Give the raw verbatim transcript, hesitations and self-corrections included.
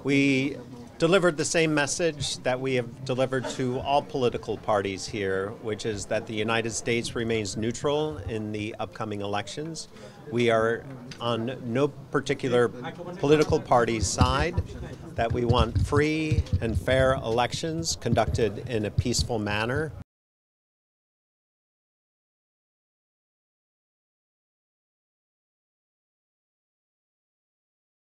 We delivered the same message that we have delivered to all political parties here, which is that the United States remains neutral in the upcoming elections. We are on no particular political party's side, that we want free and fair elections conducted in a peaceful manner.